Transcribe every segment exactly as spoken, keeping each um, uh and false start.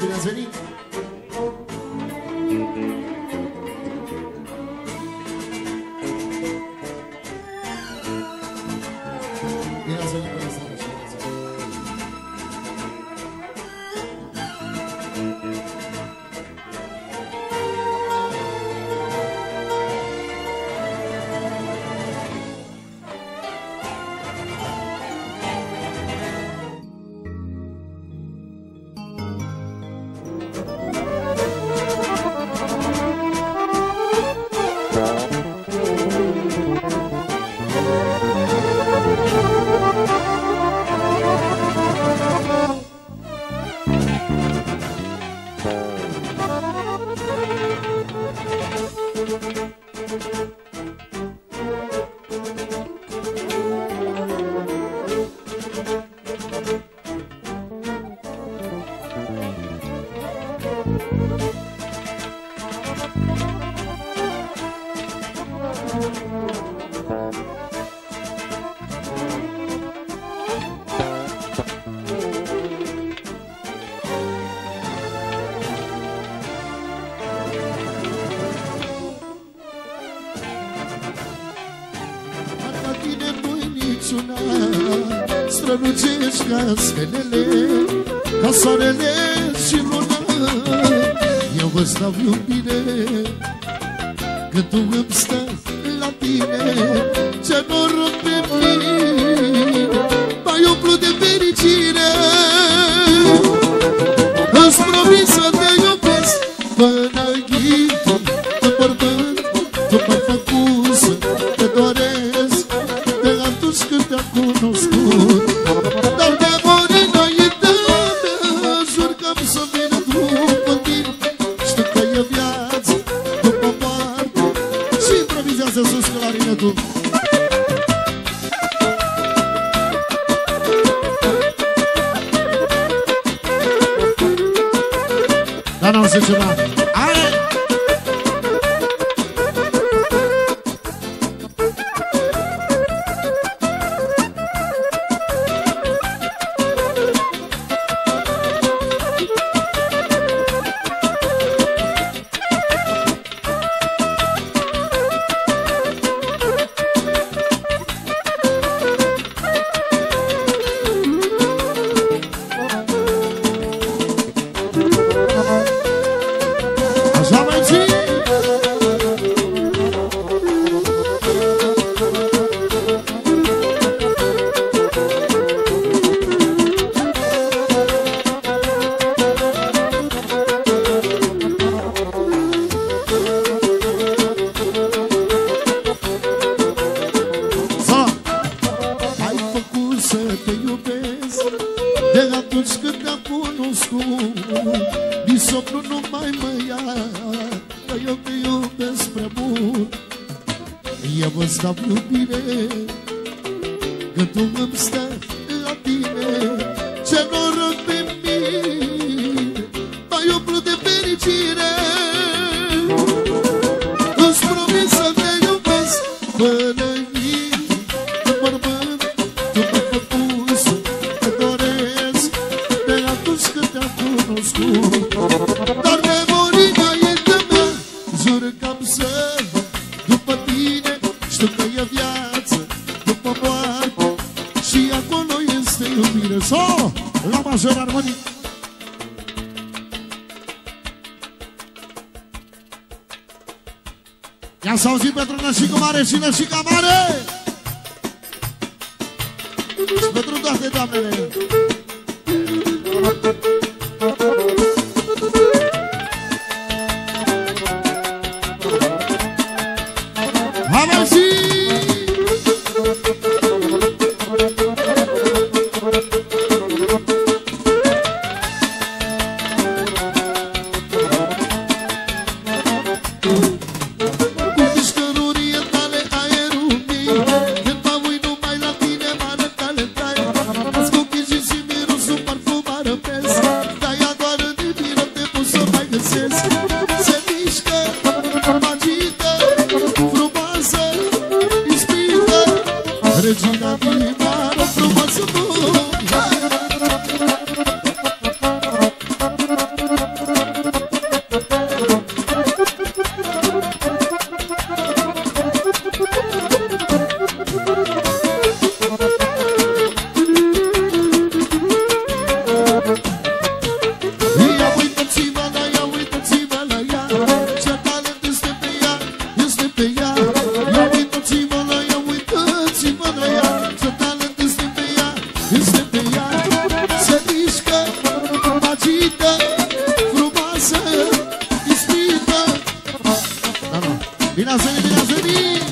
bine ați venit! Bine ați venit, bine ați venit! Strălucești ca stelele, ca soarele și luna. Eu vă stau iubire, că tu îmi stai la tine. Ce noroc pe mine, m-ai umplut de fericire. Îți promit să te iubesc până ghid, de bărbânt, tu m-ai făcut să te doresc de atunci când te-am cunoscut. Dar memorii înainte, jur că am să vin după tine. Știu că e viață după moarte și improvizează sus clarinetul. Dar n-am zis ceva. Ia să auzim pentru Nășică Mare și Nășica Mare și pentru toate doamnele. Hai și se mișcă, magică, frumoasă. Bine ați venit, bine ați venit!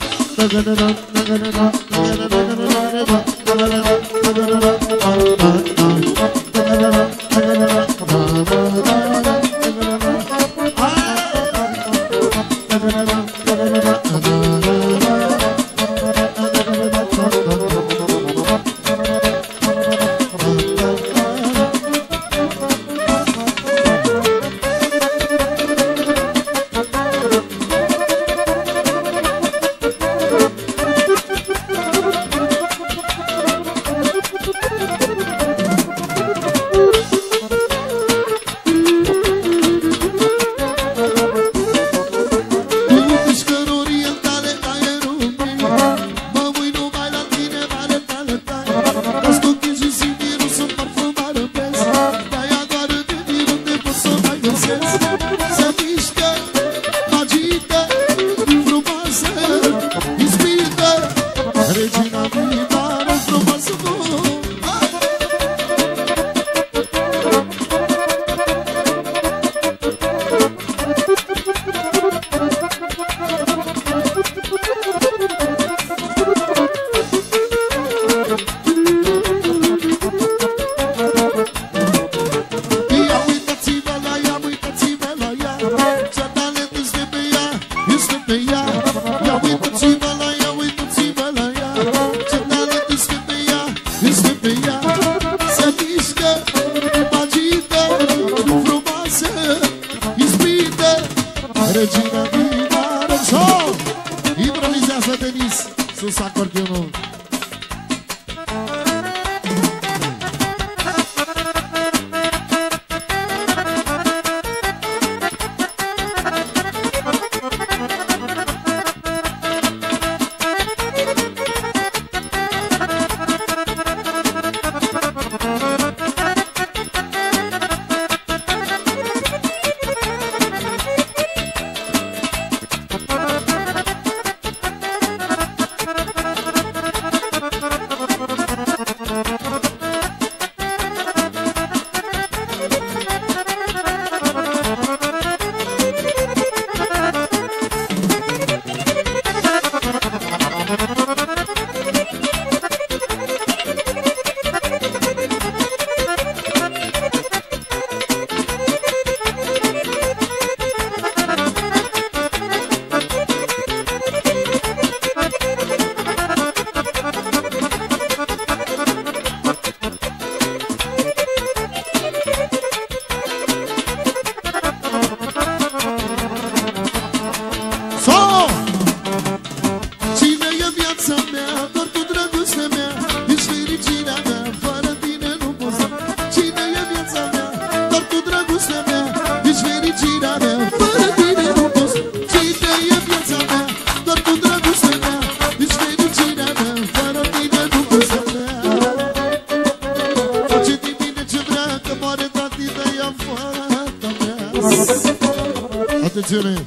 Atențiune!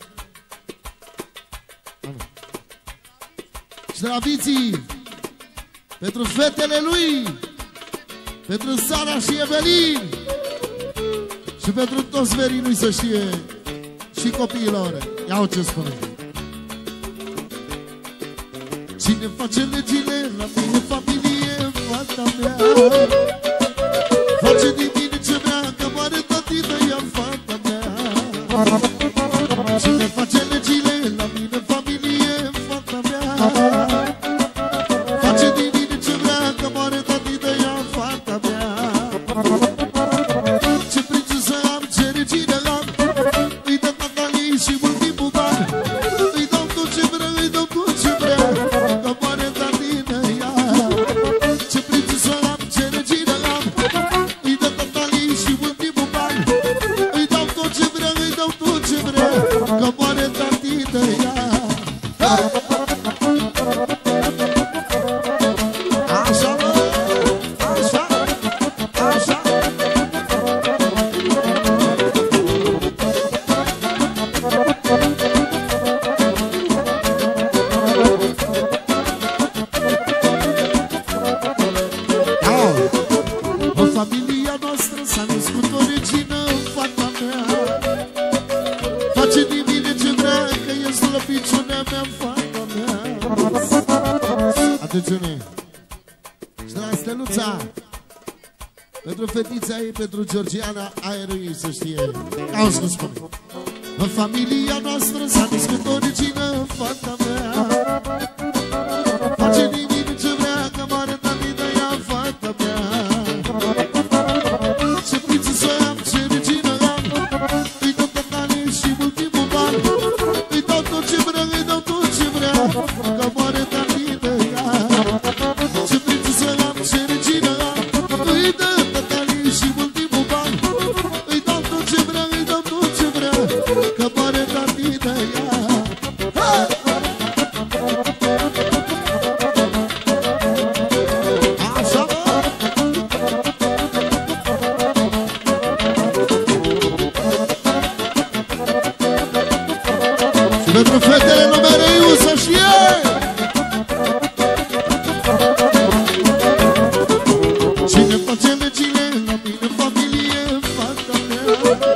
Ștraviții pentru fetele lui, pentru Sara și Evelin și pentru toți verii lui, să știe, și copiilor. Iau ce spune. Cine face legile la mine familie, fata mea, face din mine ce vrea, că moare tătită, ea fata mea. Cine face legile la mine familie, fata mea, face din mine ce vrea, că moare tătită, ea fata mea. Ce prințesă am, ce regină am, îi dă tata ei și ultimul bani, îi dau tot ce vrea, îi dau tot ce vrea, că moare tătită, ea. Ce prințesă am, ce regină am, îi dă tata ei și ultimul bani, îi dau tot ce vrea, îi dau tot ce vrea, că moare tătită, ea. Așa, mă, așa, așa. În familia noastră s-a născut o regină, fata mea. Face din mine ce vrea, că ești slăbiciunea mea, fata mea. Atențiune! Și de la Steluța, pentru fetița ei, pentru Georgiana, aerul ei să știe. Auzi cum spune. În familia noastră s-a născut o regină, fata mea. Face nimic ce vrea, că mare tati de ea, fata mea. Ce prințesă am, ce regină am, îi dau tătane și mult timpul bani. Îi dau tot ce vrea, îi dau tot ce vrea, că mare tati de ea. Ce prințesă am, ce regină am, îi dau tătane și mult timpul bani. Îi dau tot ce vrea, îi dau tot ce vrea, că mare tati de ea. Pentru fetele numerei să știe. Cine face legile la mine în familie, fata mea.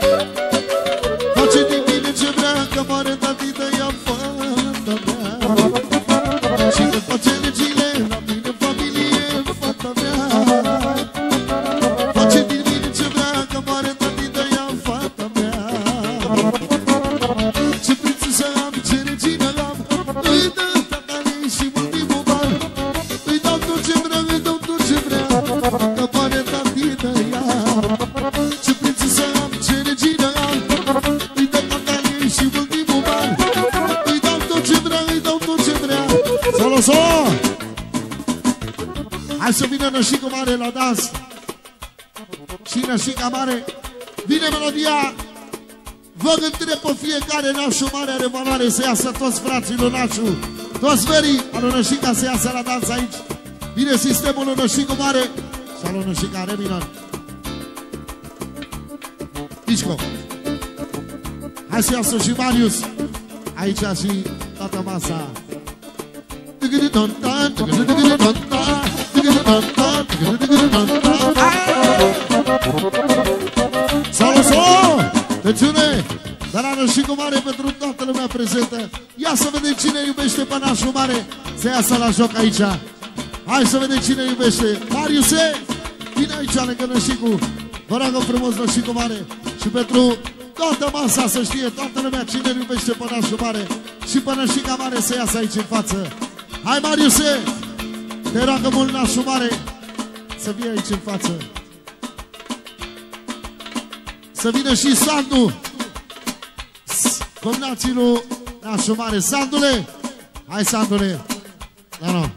Face din mine ce vrea, că mare tati de ea, fata mea. Cine face legile la mine în familie, fata mea. Face din mine ce vrea, că mare tati de ea, fata mea. Ce prințesă am, ce regină am, îi dă tătane și mult timpul bani. Îi dau tot ce vrea, îi dau tot ce vrea, că mare tati de ea. Ce prințesă am, ce regină am, îi dă tătane și mult timpul bani. Îi dau tot ce vrea, îi dau tot ce vrea. Solo, solo! Hai să vină nășicul mare la dans. Și nășica mare, vine melodia. Vă întreb pe fiecare, nașul mare are valoare, să iasă toți frații lui nașul, toți verii al Nășica să iasă la dans aici. Vine sistemul lui Nășicul mare și al lui Nășica Reminon. Disco. Hai să iasă și Marius, aici și toată masa. Salut, salut! Atențiune! Dar la Nășicul mare pentru toată lumea prezentă. Ia să vedem cine iubește pe nașul mare, să iasă la joc aici. Hai să vedem cine iubește. Mariuse, vine aici lângă Nășicul. Vă rog frumos, Nășicul mare. Și pentru toată masa să știe toată lumea cine iubește pe nașul mare și pe Nășica mare să iasă aici în față. Hai, Mariuse! Te roagă mult, nașul mare, să vie aici în față. Să vină și Sandu, comnații lui nașul mare. Sandule! Hai, Sandule! Da, nu.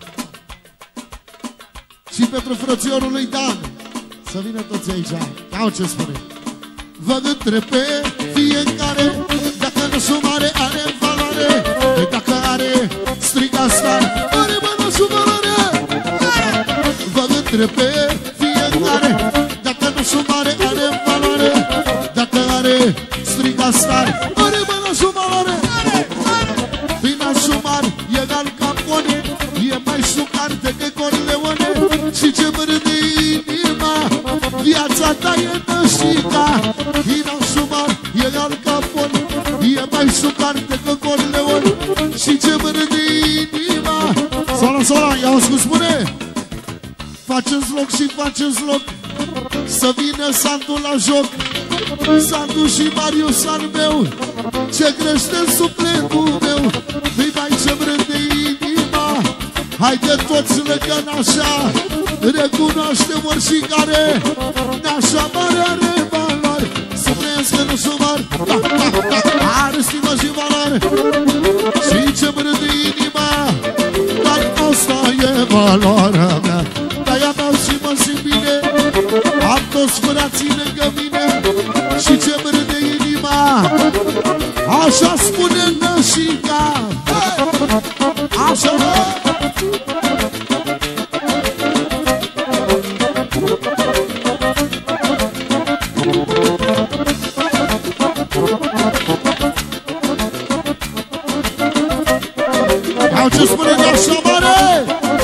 Și pentru frățiorul lui Dan, să vină toți aici. Iau ce spune. Vă întreb pe fiecare dacă nașul mare are valoare. Păi dacă are, striga star, are mă nașul valoare. Vă întreb pe fiecare dacă nașul mare are valoare. Dacă are, striga star, are mă nașul valoare. Păi nașul mare e al Capone, e mai șucar decât Corleone. Și ce mărâne inima, viața ta e Nășica. Păi nașul mare e al Capone, e mai șucar decât Corleone. Și ce mărâne inima. Sola, sola, ia-o cum spune. Faceți loc și faceți loc să vină Sandu la joc. Sandu și Marius al meu, ce crește sufletul meu. Îi mai ce-mi râde inima. Haide toți lângă nașa, recunoaște oricare. Nașa mare are valoare, să trăiască nașul mare. Da, da, da, are stimă și valoare. Și ce-mi râde inima, dar asta e valoarea mea. De-aia dau și mă simt bine, am toți frații lângă mine. Și ce-mi râde inima, așa spune Nășica. Așa, au ce spune Nașa mare.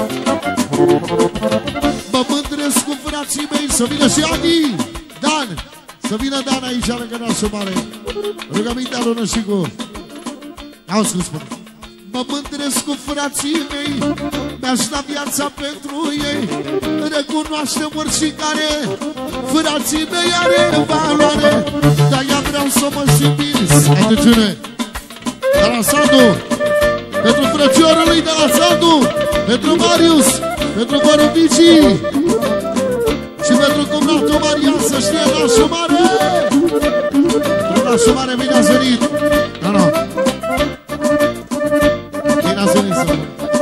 Mă mândresc cu frații mei, să vină și Adi, Dan. Să vină Dan aici lângă nașul mare. Rugămintea lui Nășicu. Auzi cum spune. Mă mândresc cu frații mei, mi-aș da viața pentru ei. Recunoaștem oricare, frații mei are valoare. Dar ea vreau să mă simți. Atențiune! De la Sandu, pentru frățiorul lui de la Sandu, pentru Marius, pentru Bărubicii și pentru cumnatul Marian, să știe nașul mare. Pentru nașul mare bine ați venit. Nu, nu. Bine ați venit să vă.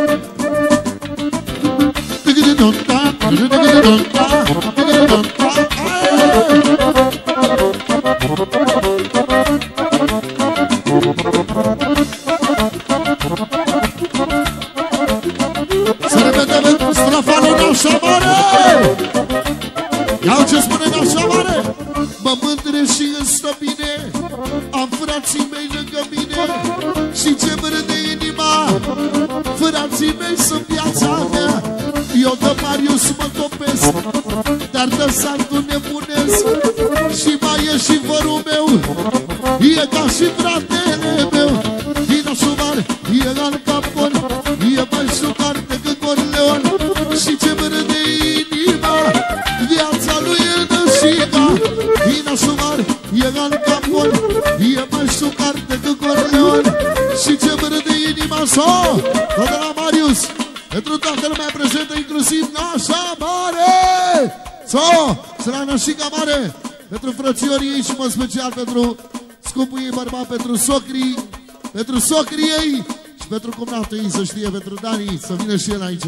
Să ne vedem strafanul nașa mare. Iau ce spune nașa mare. Mă mândre și îmi stă bine, am frații mei lângă mine. Și ce-mi râde inima, frații mei sunt viața mea. Eu de Marius mă topesc, dar de Sandu nebunesc. Și mai e și vărul meu, e ca și fratele meu. Din Așumar, e al Capon, e mai șucar decât Corleon. Și ce-mi râde inima, viața lui e nășica. Din Așumar, e al Capon, e mai șucar decât Corleon. Și ce-mi râde inima, so, tot de la Marius, pentru toată lumea prezentă, inclusiv nașa mare. So, să la nășica mare, pentru frățiorii ei și mă special pentru scumpul ei bărbat, pentru socrii, pentru socrii ei și pentru cumnatul ei, să știe, pentru Dani, să vină și el aici.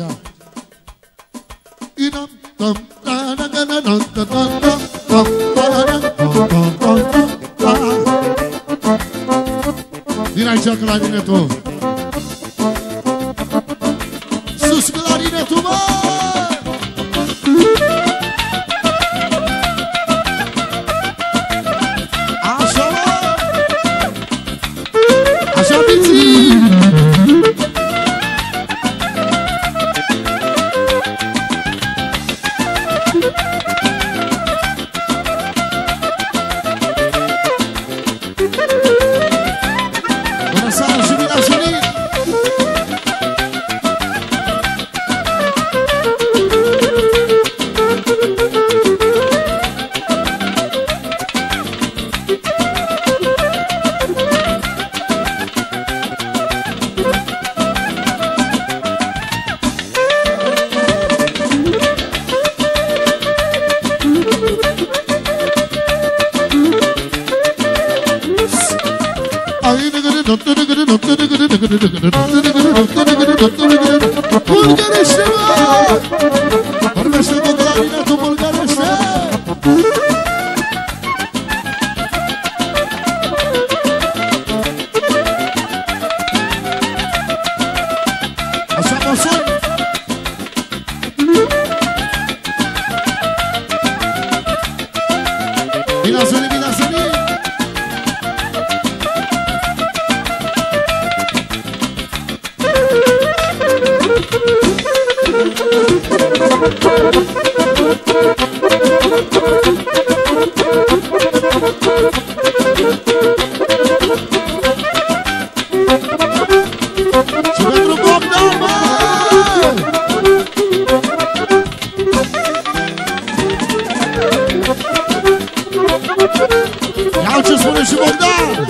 Vine aici clarinetul. Sus clarinetul, mă! Așa, mă! Așa, biții! Bună seara și bine ați venit! Bulgarește, mă! Vorbește cu clarinetul bulgarește! Așa mă sun! Bine ați venit, bine ați venit! Și pentru Bogdan, mă! Iau ce spune și Bogdan!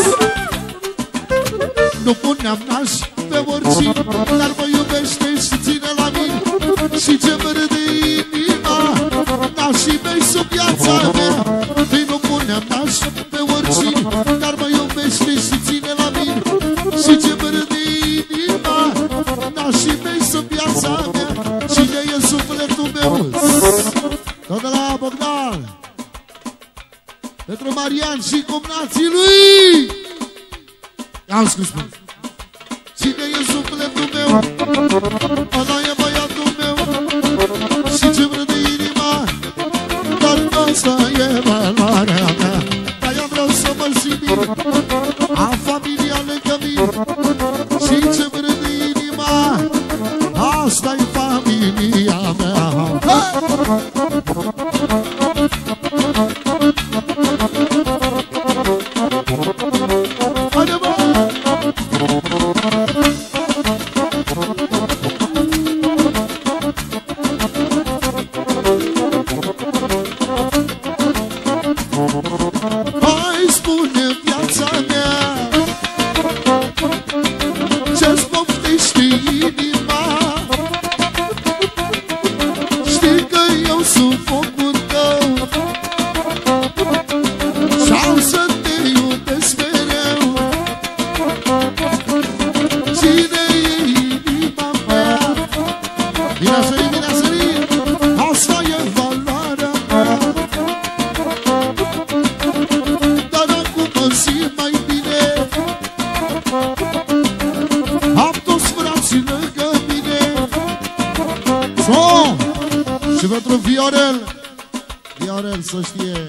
Nu puneam naș pe oricine, dar mă iubește și ține la mine. Și ce-mi râde inima, nașii mei sunt viața mea. Ei nu puneam naș pe oricine, dar mă iubește și ține la mine. Și ce-mi râde inima, nașii mei sunt viața mea. Cine e sufletul meu? Tot de la Bogdan, pentru Marian și cumnații lui. Ia-mi scris, mă. Cine e sufletul meu? Ăla e băiatul meu. Și ce-mi râde inima, dar asta e valoarea mea. De-aia vreau să mă simt bine, am familia lângă mine. Și ce-mi râde inima, asta e familia mea. Haide, mă! pentru Viorel. Viorel să știe.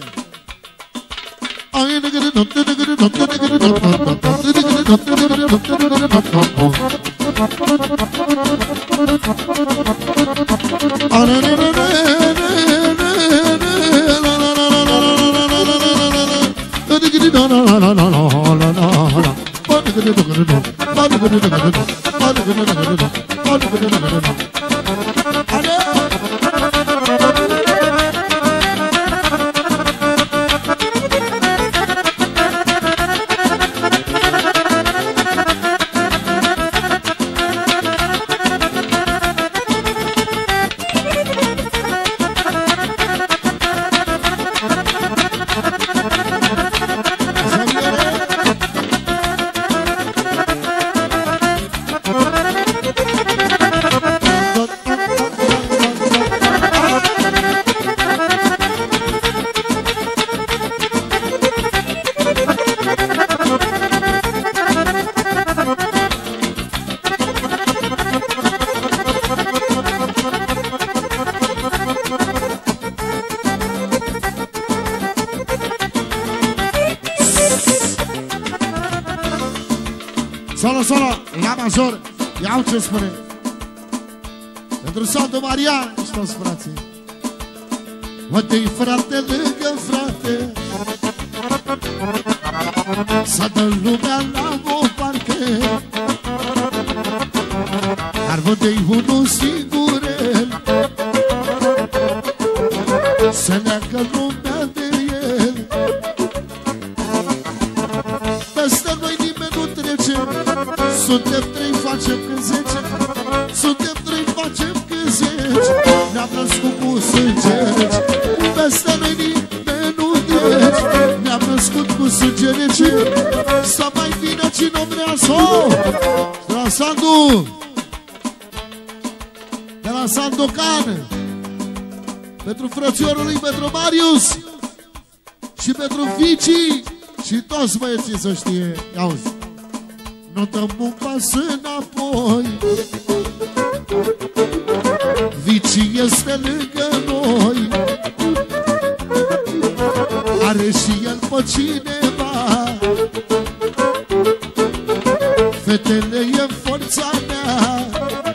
Solo, solo, la major. Iau ce spune. Pentru Santo Marian și toți frații. Uite-i frate lângă frate, să dă lumea la o parte. Dar văd-i unul singurel, să leagă lumea de el. Peste noi nimeni nu trece, suntem trei, facem cât zece. Suntem trei, facem cât zece. Ne-am născut cu sânge. Peste noi nimeni nu trece, ne-am născut cu sânge rece. Să mai vină cine omreasă. De la Sandu, de la Sandocan, pentru frățiorul lui, pentru Marius și pentru Vici și toți băieții să știe. Ia-uzi, nu dăm un pas înapoi, Vici este lângă noi, are și el pe cineva. Fetele e forța mea,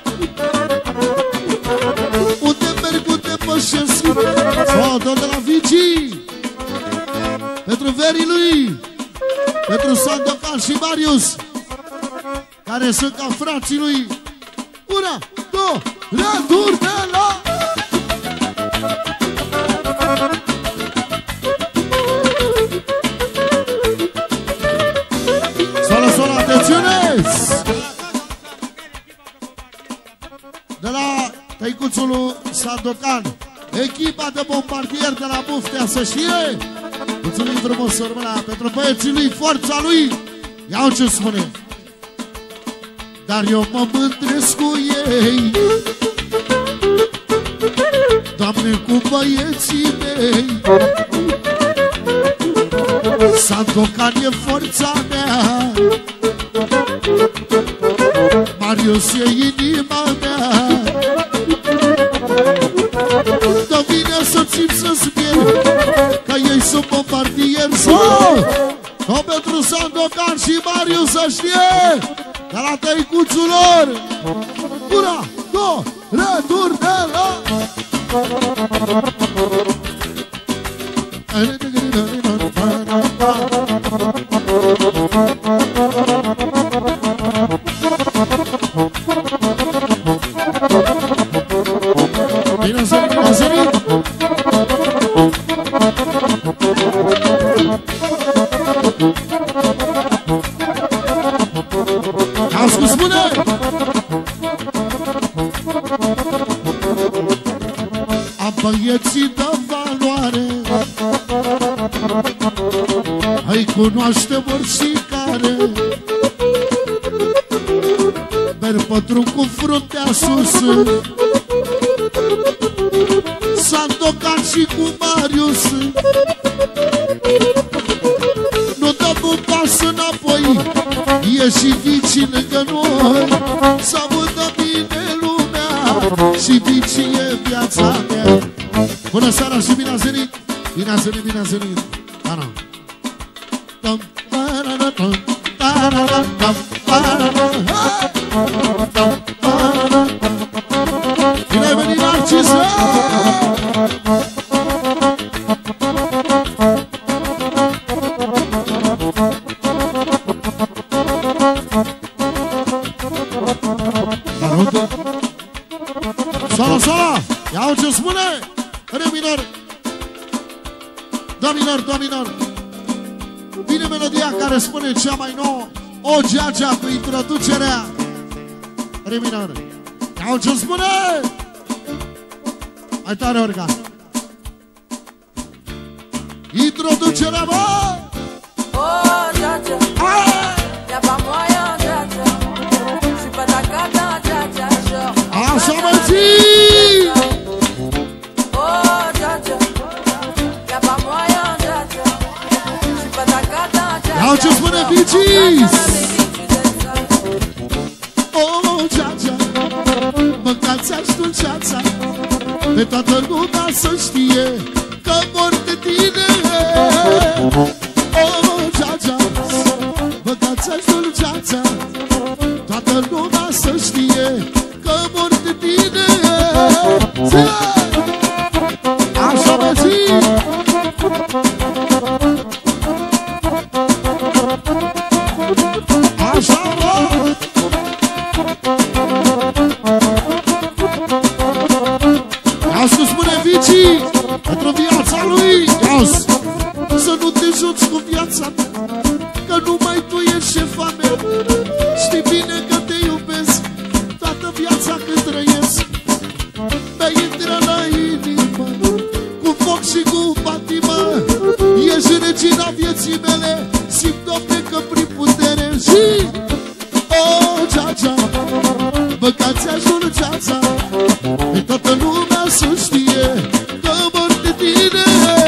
unde merg, unde pășesc. Foto de la Vici pentru verii lui, pentru Sandocan și Marius, care sunt ca frații lui. Una, două, returi de la... Solo, solo, atențiune! De la tăicuțul lui Sandocan, echipa de bombardier de la Buftea, să știe. Mulțumim frumos, urmăla, pentru băieții lui, forța lui. Iau ce spune. Dar eu mă mândresc cu ei, Doamne, cu băieții mei. Sandocan e forța mea, Marius e inima mea. Dă vine să țin să-ți pierd, că ei sunt bombardieri. O pentru Sandocan și Marius să știe, de la tăicuțul lor. Una, două, returi de la... Bine să veni, bine să veni. Auzi cum spune? Am băieții de valoare, îi cunoaște oricare. Merg pe drum cu fruntea sus, Sandocan și cu Marius. Nu dăm un pas înapoi, e și Vici lângă noi. Să audă bine lumea, și Vici e viața mea. Bună seara și bine ați venit! Bine ați venit, bine ați venit! Ana! Tam, tarara, tam, tarara, tam, tarara, tam, tarara. Bine ai venit, Narcis! Solo, solo! Ia-o ce spune! Re minor! Do minor, do minor! Vine melodia care spune cea mai nouă, o geagea cu introducerea. Re minor! Ia-o ce spune! Mai tare organ! Introducerea, bă! O geagea! Y'a pas moyen, geagea! J'suis pas ta cata, geagea, genre. Așa mă ții! O geagea! Y'a pas moyen, geagea! J'suis pas ta cata, geagea. Ia-o ce spune Vicis! O geagea, mâncați-aș dulceața, pe toată lumea să știe că mor de tine. O geagea, mâncați-aș dulceața, toată lumea să știe că mor de tine. Așa mă ții! Așa mă! Ia-ți cum spune Vici pentru viața lui. Ia-ți! Să nu te joci cu viața mea, că numai tu ești șefa mea. Știi bine că te iubesc toată viața cât trăiesc. Mi-ai intrat la inimă cu foc și cu patimă. Ești regina vieții mele, simt, Doamne, că prin putere. Și o geagea, băgați-aș dulceața, pe toată lumea să știe că mor de tine.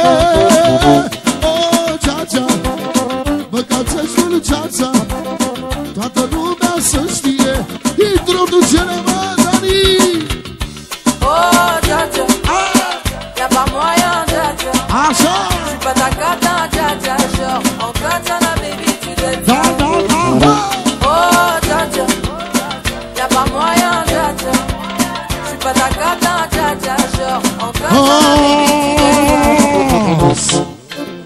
O geagea, băgați-aș dulceața, toată lumea să știe. Introducerea, mă, Dani! O geagea! Y'a pas moyen, geagea! Așa! J'suis pas ta cata, geagea, genre. En katana, baby, tu l'aimes. Da, da, da, da! O geagea! Y'a pas moyen, geagea! J'suis pas ta cata, geagea, genre. En katana, baby, tu l'aimes.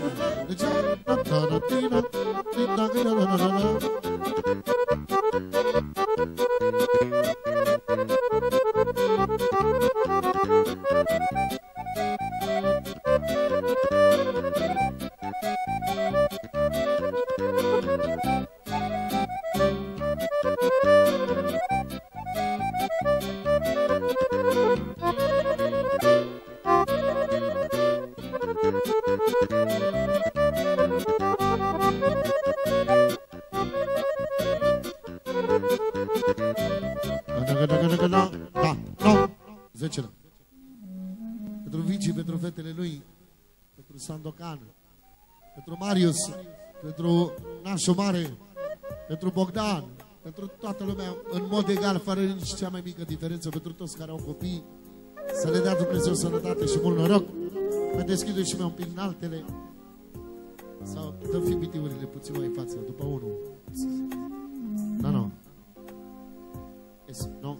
Da, da, zecele. Pentru Vici, pentru fetele lui, pentru Sandocan, pentru Marius, pentru Nașu Mare, pentru Bogdan, pentru toată lumea, în mod egal, fără nici cea mai mică diferență, pentru toți care au copii, să le dea Dumnezeu sănătate și mult noroc. Mai deschide și mai un pic în altele, sau dăm fibitiurile puțin mai în față, după unul. Da, nu. Es, nu.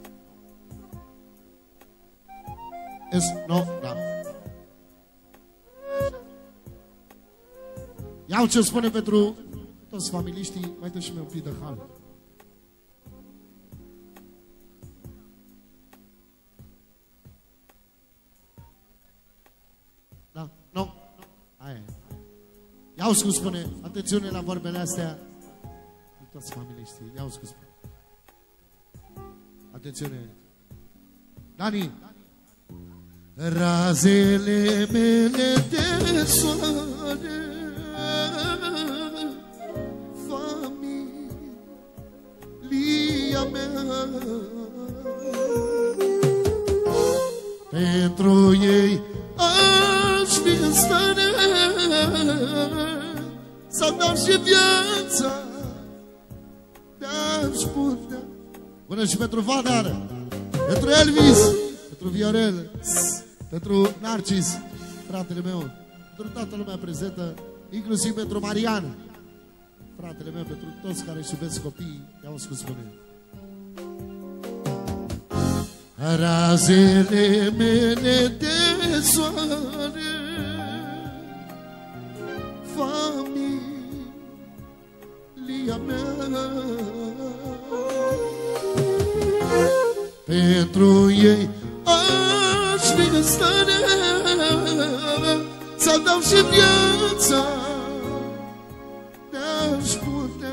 Es, nu, da. Iau ce spune pentru toți familiștii, mai dă și mie un pic de hal. Da, nu. Aia. Iau ce spune, atențiune la vorbele astea, toți familiștii, iau ce spune. Atențiune. Dani. Razele mele de soare, familia mea, pentru ei aș fi în stare să dau și viața, te-aș putea. Bună și pentru Vadar, pentru Elvis, pentru Viorel, pentru Narcis, fratele meu, pentru toată lumea prezentă, inclusiv pentru Marian, fratele meu, pentru toți care își iubesc copiii, i-au cum spune. Razele mele de soare, familia mea, pentru ei aș fi în stare să dau și viața, te-aș putea,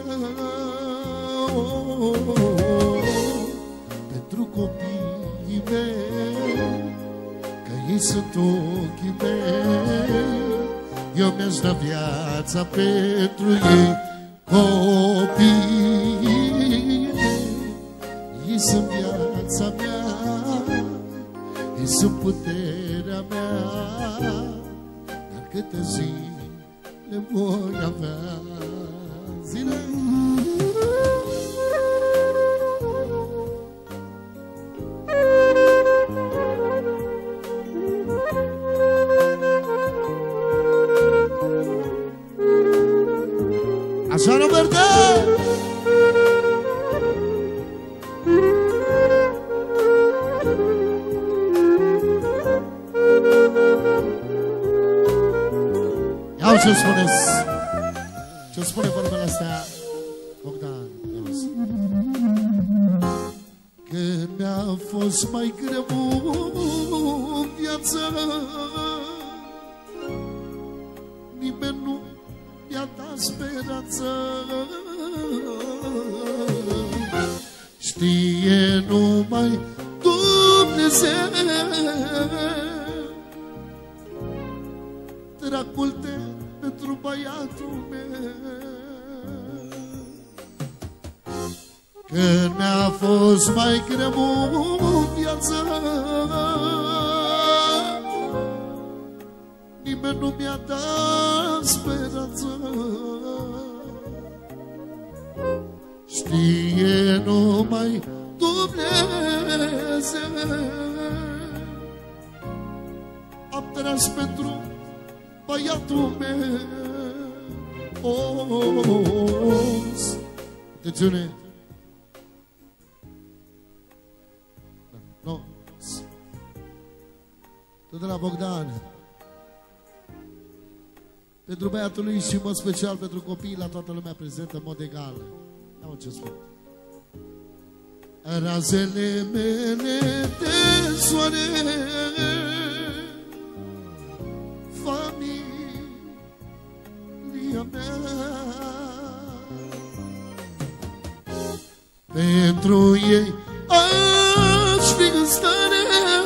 oh, oh, oh, pentru copiii mei, că ei sunt ochii mei, eu mi-aș da viața pentru ei. Copiii mei, ei sunt viața mea, ei sunt puterea mea, dar câte zile voi avea, zile. Așa, Roberta! Iau ce spuneți? Ce spune vorbele astea, Bogdan? Când mi-a fost mai greu în viață, nimeni nu mi-a dat speranță. Știe numai Dumnezeu, draculte pentru băiatul meu. Când mi-a fost mai greu în viață, nimeni nu mi-a dat speranță. Știe numai Dumnezeu, am tras pentru băiatul meu. Oh, oh, oh. Atențiune! No. Tot de la Bogdan. Pentru băiatul lui și în mod special pentru copiii, la toată lumea prezentă în mod egal. Iau ce spun. Razele mele de soare, familia mea, pentru ei aș fi în stare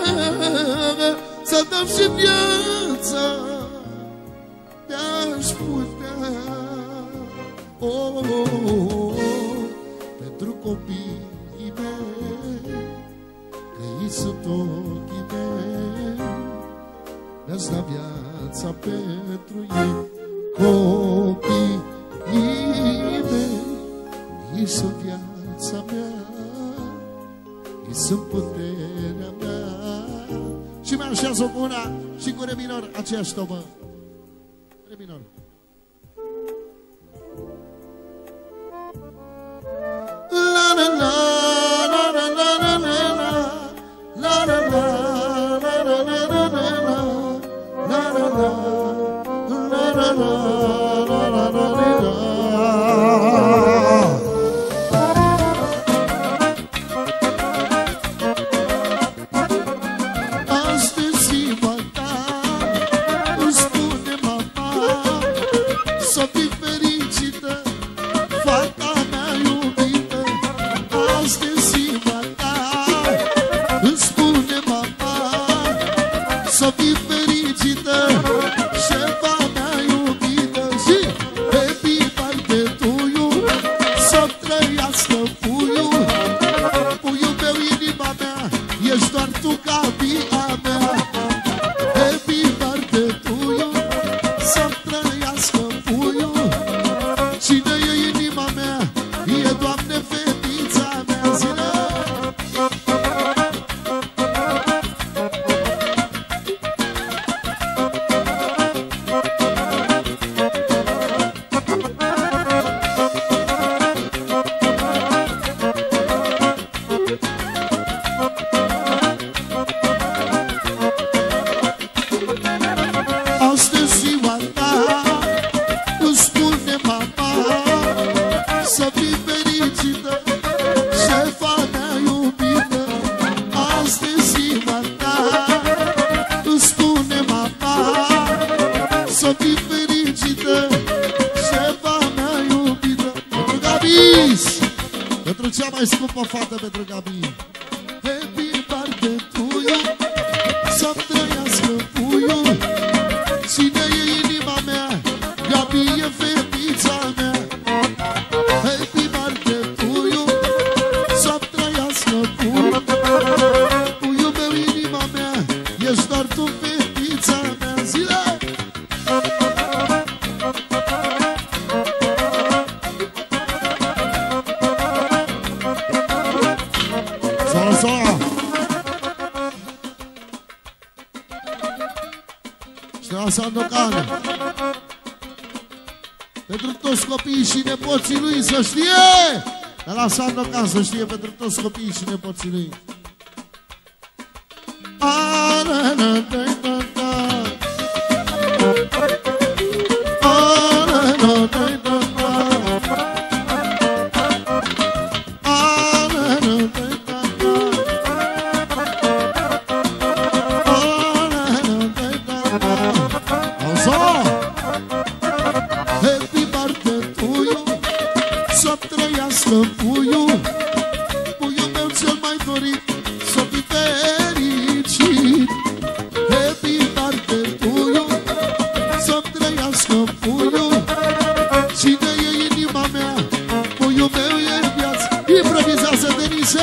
să dau și viața, te-aș putea, oh, oh, oh, pentru copiii mei, că ei sunt ochii mei, le-aș da viața pentru ei. Copiii mei, ei sunt viața mea, ei sunt puterea mea. Și mai așează cu una și cu re minor aceeași tobă. Re minor. La la la la la la la la la la la la la la la la. Pentru cea mai scumpă fată, pentru Gabi. Happy birthday to you, să-mi trăiască puiul. Cine e inima mea, Gabi e fetița mea. Happy birthday to you, să-mi trăiască puiul. Puiul meu, inima mea, ești doar tu fetița mea. Zile! Și la Sandocan, pentru toți copiii și nepoții lui, să știe! De la Sandocan, să știe, pentru toți copiii și nepoții lui. Happy birthday to you, să trăiască puiul. Puiul meu cel mai dorit, să fii fericit. Happy birthday to you, să trăiască puiul. Cine e inima mea, puiul meu e viață. Improvizează, Denise!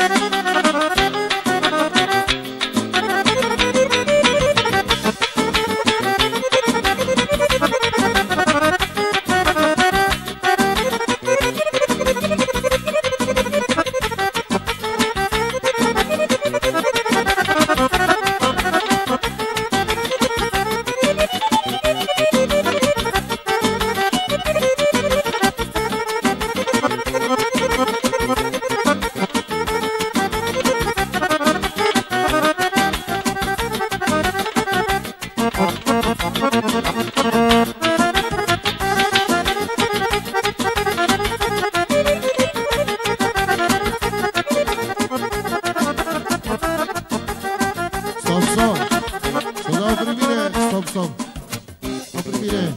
Stop, stop! Să dau primire! Stop, stop! O primire!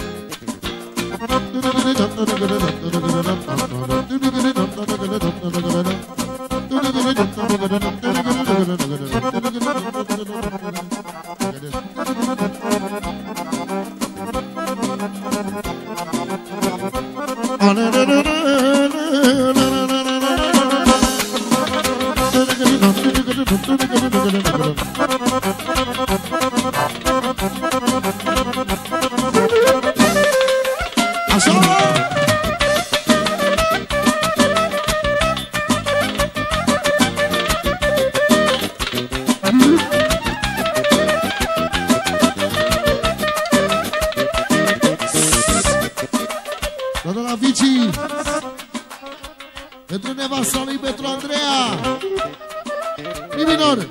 De la Vici, pentru nevasta lui, pentru Andreea. Mi minor.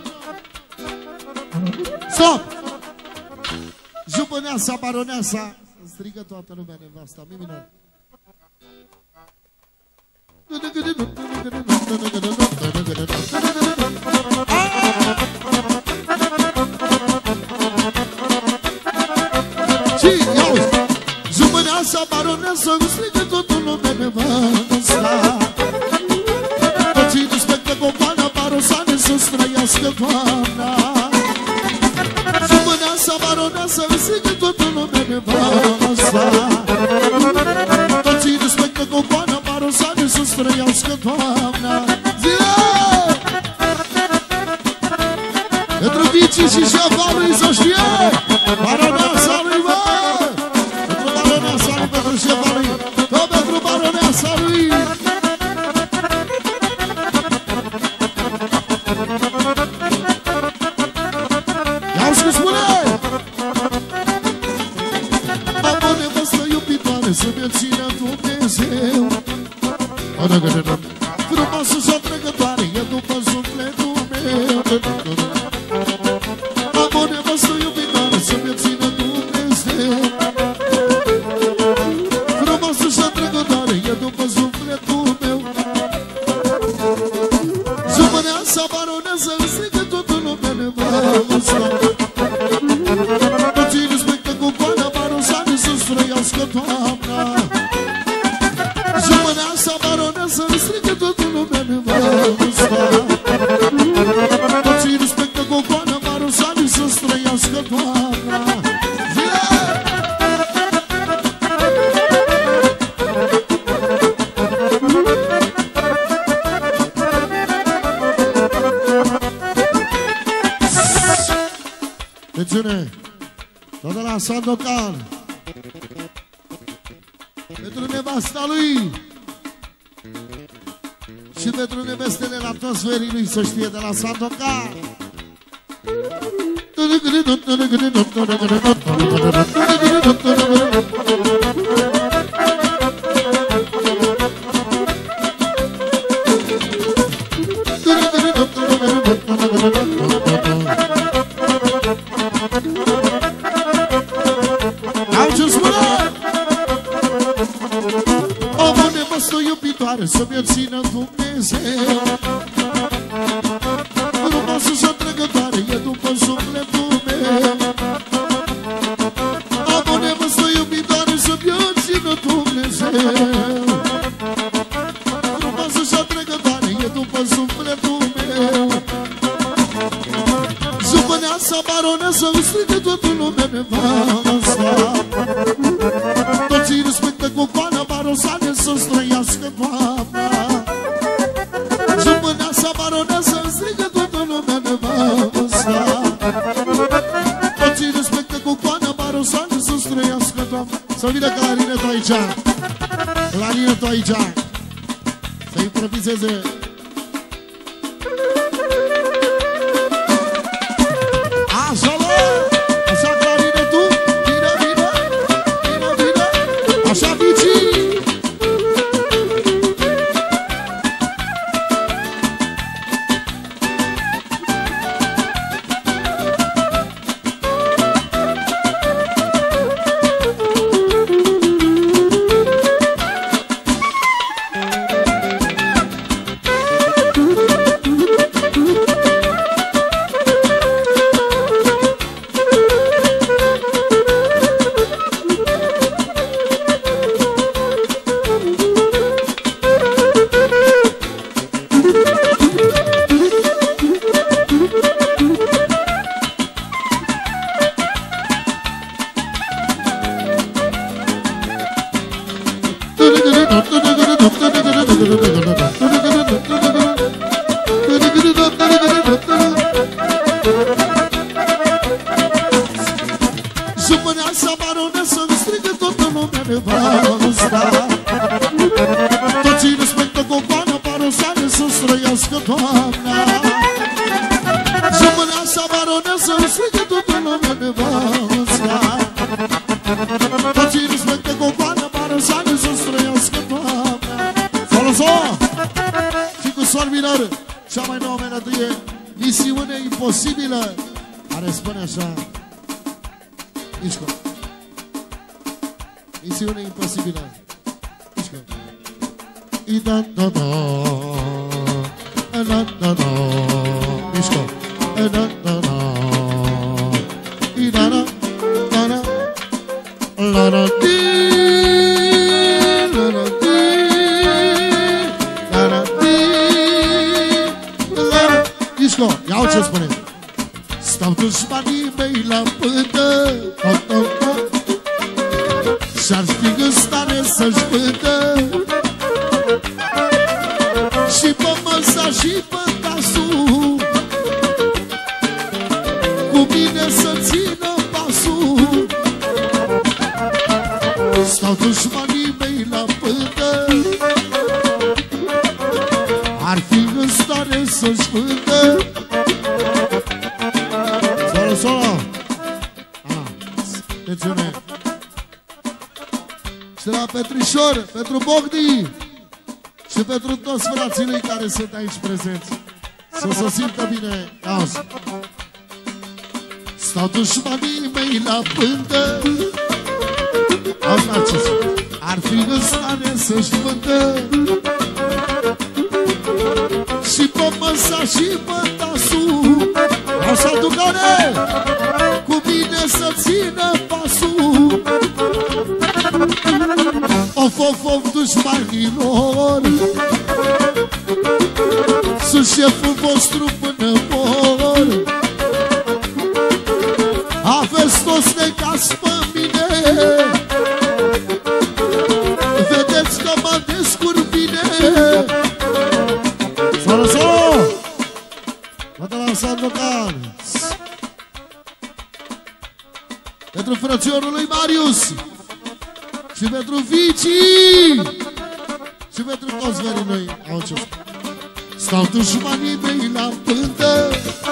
Stop! Jupâneasa, baroneasa. Strigă toată lumea nevasta. Mi minor. Și, iau! Jupâneasa, baroneasa, strigă toată lumea nevasta. Toții respectă popoana, barosane, să-ți trăiască toamna. Jupâneasa, baroneasa, strigă toată lumea nevasta. Toții respectă popoana, barosane, să-ți trăiască toamna. Zile! Pentru Vici și șefa lui, să știe! Baroneasa lui, bă! Pentru baroneasa lui, pentru șefa lui, tot pentru baroneasa lui! Ia-uși că spune! Am o nevastă iubitoare, să-mi țină Dumnezeu. Frumoasă și atrăgătoare, e după sufletul meu. Am o nevastă iubitoare, să-mi țină Dumnezeu. Frumoasă și atrăgătoare, e după sufletul meu. Jupâneasa, baroneasa, strigă toată lumea nevasta. Toții respectă cucoana, barosane, să-ți trăiască toamna. Jupâneasa, baroneasa, strigă toată Atențiune! Tot de la Sandokan! Pentru nevasta lui și pentru nevestele la toți verii lui, să știe, de la Sandokan! Să-mi o țină Dumnezeu. Frumoasă și atrăgătoare e după sufletul meu. Am o nevastă iubitoare, să-mi o țină Dumnezeu. Frumoasă și atrăgătoare e după sufletul meu. Jupâneasa, baroneasa, îmi strigă toată lumea nevasta. Toți îi respectă cu coana barosane, să-ți trăiască toamna. Jupâneasa, baroneasa, îmi strigă toată lumea nevasta. Toți îi respectă cu coana barosane, să-ți trăiască toamna. Să vină clarinetul aici. Clarinetul aici. Să improvizeze. Așa, bă! Așa, clarinetul. Vine, vine. Vine, vine. Așa, vicii. Jupâneasa, baroneasa, îmi strigă toată lumea nevasta. Toți îi respectă cu coana barosane, să-ți trăiască toamna. Jupâneasa, baroneasa, îmi strigă toată lumea nevasta. Toți îi respectă cu coana barosane, să-ți trăiască toamna. Foloso! Și cu sol minor, cea mai nouă melodie, Misiune Imposibilă, Care spune așa. Mișco. Misiune Imposibilă. Mișco. Da, da, da. Da, da, da. Mișco. Da, da, da. Da, da, da, da. La, la, di. La, la, di. La, la, di. La, la. Mișco, ia-o ce spune. Stau dușmanii mei la pândă, și-ar fi în stare să-și vândă și pe măsa și pe tasul, cu mine să țină pasul. Stau dușmanii mei la pândă, ar fi în stare să-și vândă. Solo, solo! Ah, atențiune! Și de la Petrișor, pentru Bogdi și pentru toți frații lui care sunt aici prezenți, să se simtă bine. Auzi. Stau dușmanii mei la pândă, Auzi, Narcis! ar fi în stare să-și vândă și pe măsa și pe tasul, Așa, Ducane! cu mine să țină pasul. Of, of, of, dușmanilor, sunt șeful vostru până mor. Aveți toți necaz pe mine, vedeți că mă descurc bine. Solo, solo! Mă de la Sandokan! Pentru frățiorul lui Marius și pentru Vicii și pentru toți verii noi. Stau dușmanii mei la pântă,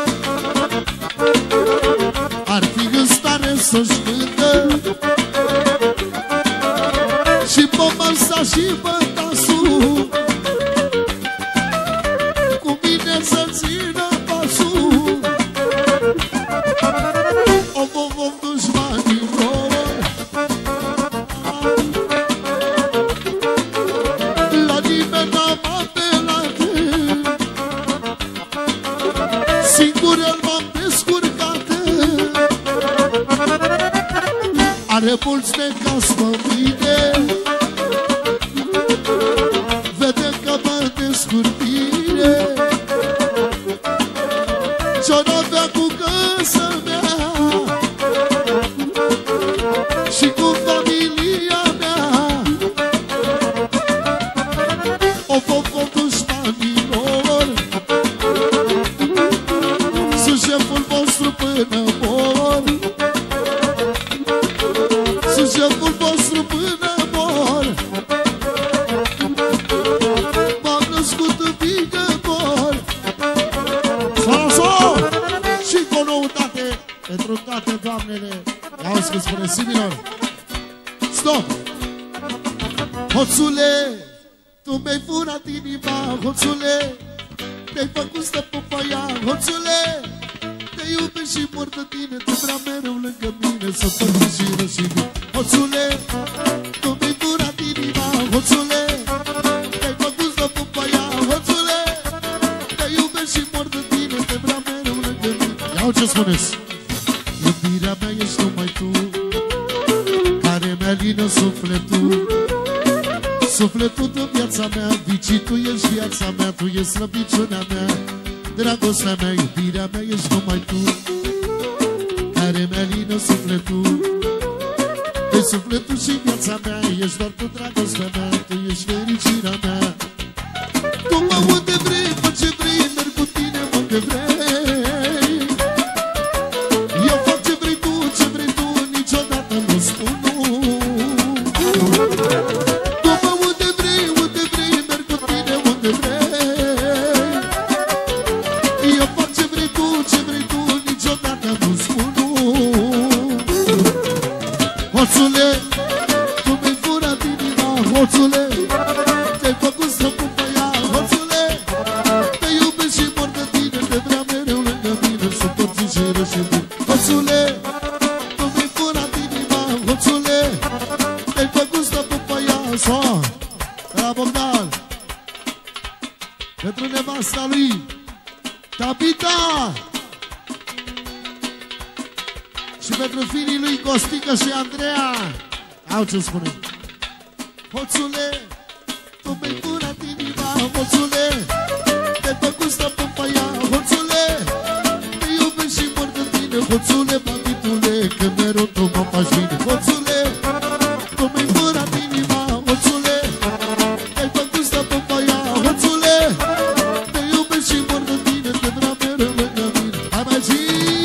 ar fi în stare să-și vândă și pomăsa și bătasul, cu mine să țină pasul. Om, om, om, dușmanilor, la nimeni n-am apelat, singur el m-am descurcat. Are mulți necaz pe mine, vede că mă descurc bine, ce-o n-avea cu casa mea și cu familia mea. O focul dușmanilor, sunt șeful vostru până mor, sunt șeful vostru până mor. M-am născut în Vigător. Salaso! Și cu o noutate pentru toate doamnele. Auzi că spune Siminor. Stop! Hoțule, tu mi-ai furat inima, hoțule, mi-ai făcut stăpân pe ea, hoțule, te iubesc și mor de tine, te vreau mereu lângă mine, să fac și rășine. Hoțule, tu mi-ai furat inima, hoțule, mi-ai făcut stăpân pe ea, hoțule, te iubesc și mor de tine, te vreau mereu lângă mine. Iau ce spuneți! Iubirea mea ești numai tu, care mi-alină sufletul, sufletul de viața mea. Vicii, tu ești viața mea, tu ești slăbiciunea mea, dragostea mea, iubirea mea ești numai tu, care mi-alină sufletul. Ești sufletul și viața mea, ești doar tu dragostea mea, tu ești fericirea mea. Tu mă unde vrei, fă ce vrei, merg cu tine unde vrei. Eu fac ce vrei tu, ce vrei tu, niciodată nu spun nu. Tu mă unde vrei, unde vrei, merg cu tine unde vrei. Eu fac ce vrei tu, ce vrei tu, niciodată nu spun nu. Hoțule, tu mi-ai furat inima, hoțule, te-ai făcut stăpân pe ea, hoțule, te iubesc și mor de tine, te vreau mereu lângă mine, să porți și rășine. Hoțule, tu mi-ai furat inima, hoțule, te-ai făcut stăpân pe ea. So, la Bogdan, pentru nevasta lui Tabita și pentru fiii lui Costică și Andreea. Au ce spune. Hoțule, tu mi-ai furat inima, hoțule, te-ai făcut stăpân pe ea, hoțule, te iubesc și mor de tine, hoțule, banditule, că mereu tu mă faci bine. Hoțule, tu mi-ai furat inima, hoțule, te-ai făcut stăpân pe ea, hoțule, te iubesc și mor de tine, te vreau mereu lângă mine. Hai mai zi!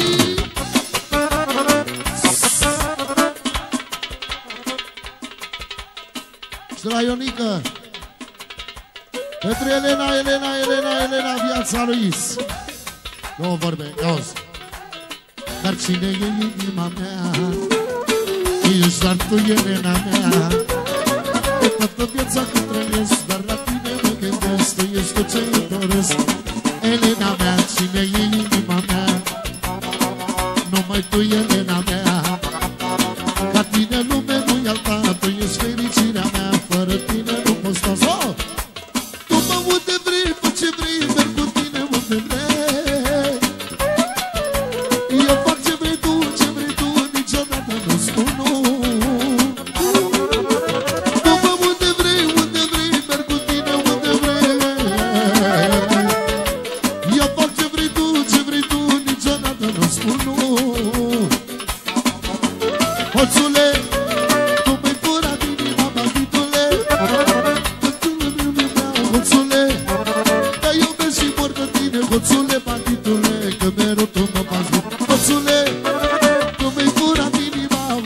Și la Ionica, pentru Elena, Elena, Elena, Elena, viața lui Is. Nu vorbe, auzi. Dar cine e inima mea? Ești doar tu, Elena mea. De toată viața cât trăiesc, dar la tine mă gândesc, tu ești tot ce îmi doresc. Elena mea, cine e inima mea? Numai tu, Elena mea. Ca tine lume nu-i alta, tu ești fericirea mea, fără tine nu pot sta. Oh! Tu mă unde vrei, fă ce vrei, merg cu tine unde vrei. Eu fac ce vrei tu, ce vrei tu, niciodată nu spun nu. Tu mă unde vrei, unde vrei, merg cu tine unde vrei. Eu fac ce vrei tu, ce vrei tu, niciodată nu spun nu. Hoțule, tu mi-ai furat inima, banditule, hoțule, te iubesc și mor de tine, hoțule, banditule, că mereu tu mă faci bine. Hoțule, tu mi-ai furat inima,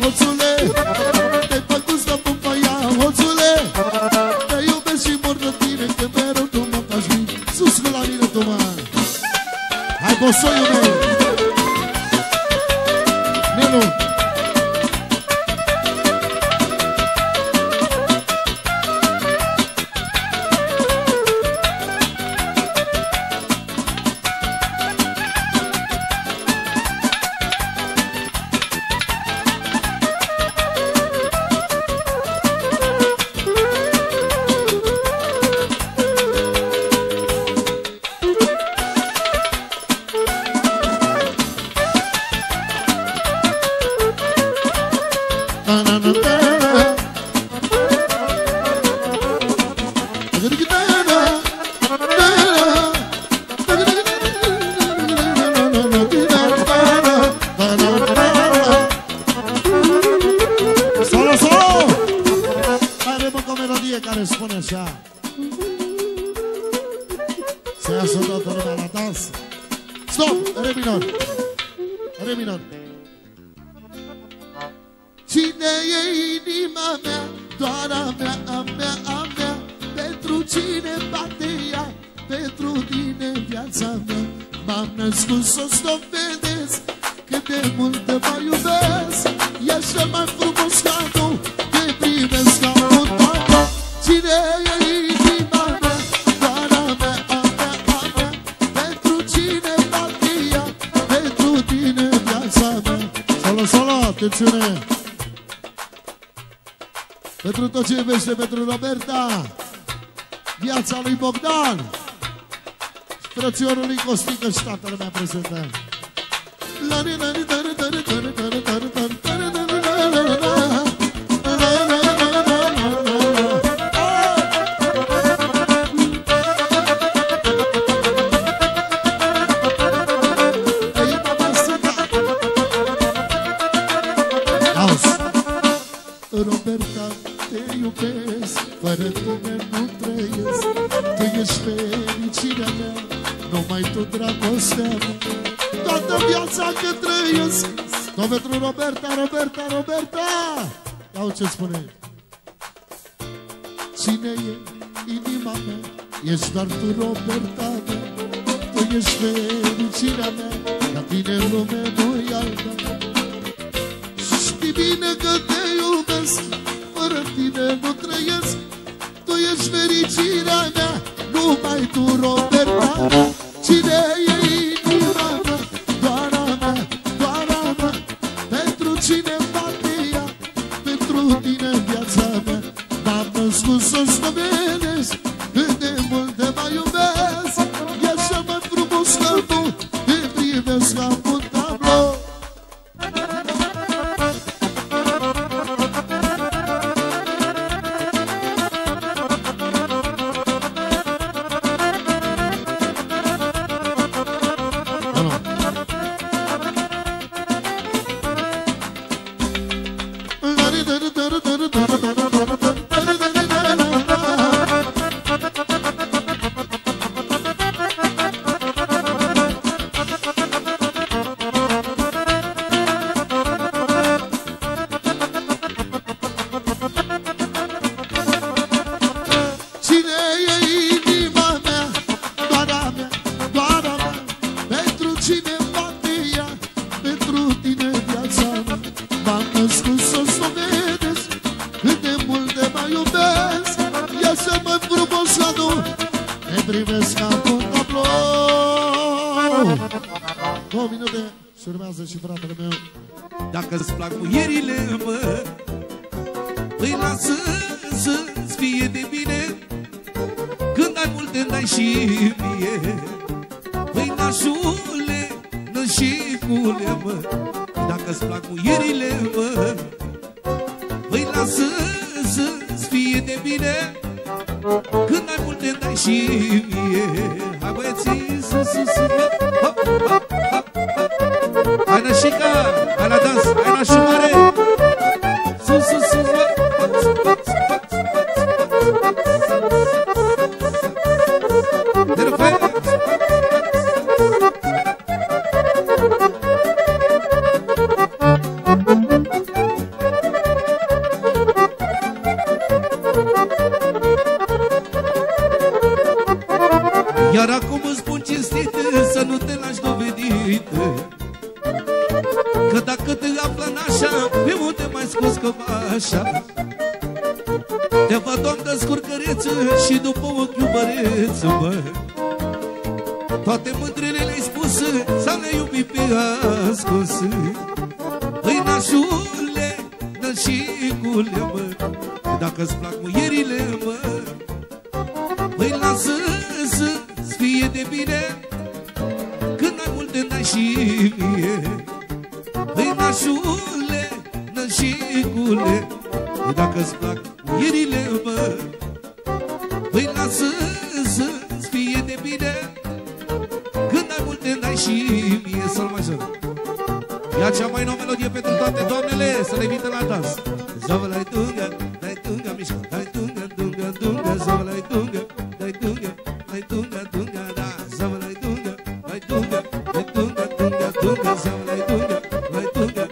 cu la mine tu, mă. Hai, bosoiul meu. Nelu. Pentru tot ce iubește, pentru Roberta, viața lui Bogdan, frățiorul lui Costică și tatăl mea prezentă. Roberta, te iubesc, fără tine nu trăiesc. Tu ești fericirea mea, numai tu dragostea mea. Toată viața că trăiesc, tot pentru Roberta, Roberta, Roberta. Iau ce spune. Cine e inima mea? Ești doar tu, Roberta mea. Tu ești fericirea mea, la tine în lume nu-i alta. Știi bine că te iubesc, fără tine nu trăiesc. Tu ești fericirea mea, numai tu, Roberta mea. Cine e inima mea? Doar a mea, doar a mea. Pentru cine bate ea? Pentru tine viața mea. M-am născut să-ți dovedesc cât de mult te mai iubesc. E așa mai frumos că tu te privesc ca un tablou. Dacă-ți plac muierile, mă, îi lasă să-ți fie de bine. Când ai multe, dai și mie. Păi nașule, nășicule, mă, dacă-ți plac muierile, mă, îi lasă să-ți fie de bine. Când ai multe, dai și mie. Hai băieții, sus, sus, sus, hop, hop, hop. Hai nășica, hai la dans, hai nașul mare. Sus, sus, sus, bă. Te rupem. Iar acum acum îți spun cinstit să nu te lași dovedit, că dacă te află în așa, pe unde mai scos că așa, te văd om de scurcăreță și după ochi iubăreță, bă. Toate mândrele le-ai spus sau le-ai iubit pe ascuns. Îi nașule, nășicule, mă, dacă-ți plac muierile, mă, îi lasă să-ți fie de bine, când ai multe n-ai și mie. Îi nașule, nășicule, dacă-ți plac muierile, mă, îi lasă să-ți fie de bine, când ai multe n-ai și mie. Sol major. Ia cea mai nouă melodie pentru toate doamnele, să le invită la dans. Zăvălai tunga, dai tunga, mișcă, dai tunga, tunga, tunga, zăvălai tunga, dai tunga, dai tunga, tunga, da, zăvălai tunga, dai tunga, dai tunga, tunga, tunga, zăvălai tunga, dai tunga.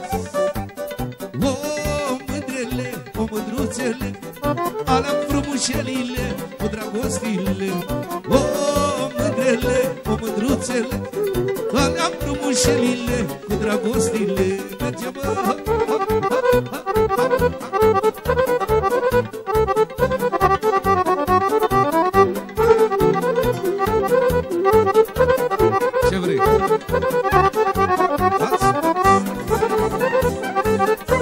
O, mândrele, o, mândruțele, alea frumușelile, cu dragostile. O, mândrele, o, mândruțele, alea frumușelile, cu dragostile. Merge, bă, hop, hop, hop, hop. Ce vrei? Dați?